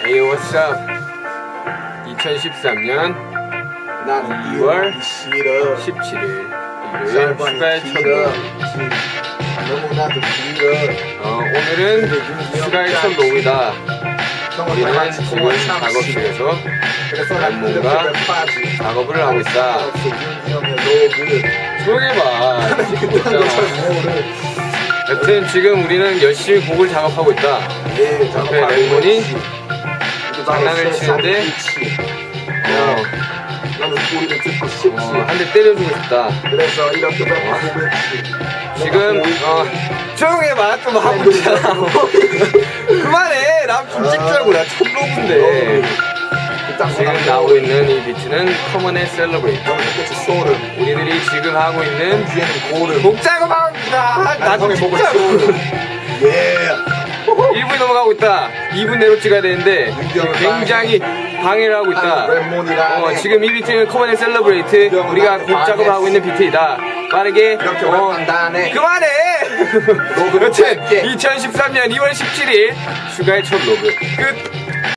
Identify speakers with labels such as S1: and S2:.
S1: Hey, what's up? 2013년 2월 17일 일요일 슈가의 첫 녹음.
S2: 너무나도 길어.
S1: 오늘은 슈가의 첫 녹음이다. 우리는 지금 작업실에서 뭔가 작업을 하고 있다. 조용히 해봐. 찍고 있잖아. 여튼 지금 우리는 열심히 곡을 작업하고 있다. 옆에 랩몬이 장난을 치는데
S2: 나는 소리를 듣고 싶지.
S1: 한 대 때려주고 싶다.
S2: 그래서 이렇게 하고 있지.
S1: 지금 조용히 해봐. 좀 하고 있잖아. 그만해. 나 좀 찍자고. 나 첫 녹음인데. 지금 나오고 있는 이 비트는 커먼의 셀러브레이트. 우리들이 지금 하고 있는 곡 작업하고 있다. 나도 찍자고.
S2: 예.
S1: 1분이 넘어가고 있다. 2분 내로 찍어야 되는데 굉장히 방해를 하고 있다. 지금 이 비트는 커먼의 셀러브레이트. 우리가 곡 작업하고 있는 비트이다. 빠르게 그만해. 여튼 2013년 2월 17일 슈가의 첫 녹음 끝.